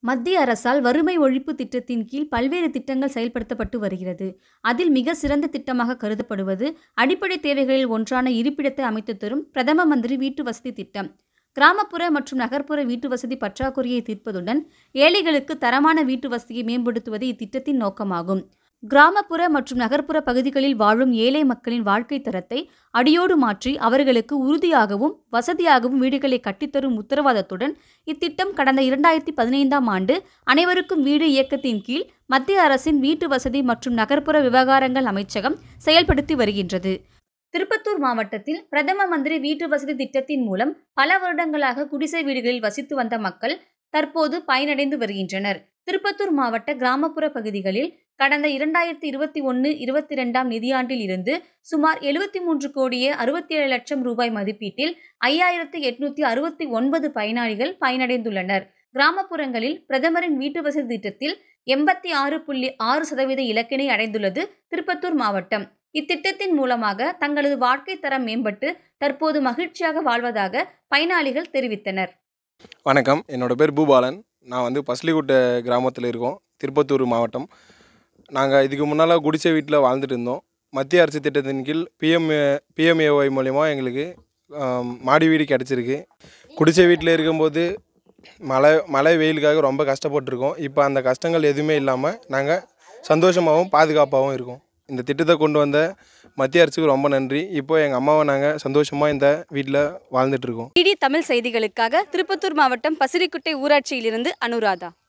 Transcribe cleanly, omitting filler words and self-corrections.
மத்திய அரசால் வறுமை ஒழிப்பு திட்டத்தின் கீழ் பல்வேறு திட்டங்கள் செயல்படுத்தப்பட்டு வருகிறது. அதில் மிக சிறந்த திட்டமாக கருதப்படுவது அடிப்படை தேவைகளில் ஒன்றான இருப்பிடத்தை அமைத்துத் தரும் பிரதம மந்திரி வீட்டு வசதி திட்டம். கிராமப்புற மற்றும் நகர்ப்புற வீட்டு வசதி பற்றாக்குறையை தீர்ப்பதுடன் ஏழைகளுக்கு தரமான வீட்டு வசதியை மேம்படுத்துவது இத்திட்டத்தின் நோக்கமாகும். கிராமப்புற மற்றும் நகர்ப்புற பகுதிகளில் வாழும் ஏழை மக்களின் வாழ்க்கை தரத்தை அடியோடு மாற்றி அவர்களுக்கு உறுதியாகவும் வசதியாகவும் வீடுகளை கட்டித்தரும் உத்தரவாதத்துடன் இத்திட்டம் கடந்த 2015ஆம் ஆண்டு அனைவருக்கும் வீடு இயக்கத்தின் கீழ் மத்திய அரசின் வீட்டு வசதி மற்றும் நகர்ப்புற விவகாரங்கள் அமைச்சகம் செயல்படுத்தி வருகின்றது. திருப்பத்தூர் மாவட்டத்தில் பிரதம மந்திரி வீட்டு வசதி திட்டத்தின் மூலம் பல வருடங்களாக குடிசை வீடுகளில் வசித்து வந்த மக்கள் தற்போது பயனடைந்து வருகின்றனர். திருப்பத்தூர் மாவட்ட கிராமப்புற பகுதிகளில் கடந்த 2021-22ஆம் நிதியாண்டில் இருந்து சுமார் 73 கோடியே 67 லட்சம் ரூபாய் மதிப்பீட்டில் 5869 பயனாளிகள் பயனடைந்துள்ளனர். கிராமப்புறங்களில் பிரதமரின் வீட்டு வசதி திட்டத்தில் 86.6% இலக்கினை அடைந்துள்ளது திருப்பத்தூர் மாவட்டம். இத்திட்டத்தின் மூலமாக தங்களது வாழ்க்கை தரம் மேம்பட்டு தற்போது மகிழ்ச்சியாக வாழ்வதாக பயனாளிகள் தெரிவித்தனர். வணக்கம், என்னோட பேர் பூபாலன். நான் பஸ்லிகுட்டை கிராமத்தில் இருக்கோம், திருப்பத்தூர் மாவட்டம். நாங்கள் இதுக்கு முன்னால் குடிசை வீட்டில் வாழ்ந்துட்டு இருந்தோம். மத்திய அரசு திட்டத்தின் கீழ் பிஎம்ஏஒய் மூலயமா எங்களுக்கு மாடி வீடு கிடச்சிருக்கு. குடிசை வீட்டில் இருக்கும்போது மழை வெயிலுக்காக ரொம்ப கஷ்டப்பட்டுருக்கோம். இப்போ அந்த கஷ்டங்கள் எதுவுமே இல்லாமல் நாங்கள் சந்தோஷமாகவும் பாதுகாப்பாகவும் இருக்கோம். இந்த திட்டத்தை கொண்டு வந்த மத்திய அரசுக்கு ரொம்ப நன்றி. இப்போ எங்கள் அம்மாவை நாங்கள் சந்தோஷமாக இந்த வீட்டில் வாழ்ந்துட்டுருக்கோம். டிடி தமிழ் செய்திகளுக்காக திருப்பத்தூர் மாவட்டம் பசிரிக்குட்டை ஊராட்சியிலிருந்து அனுராதா.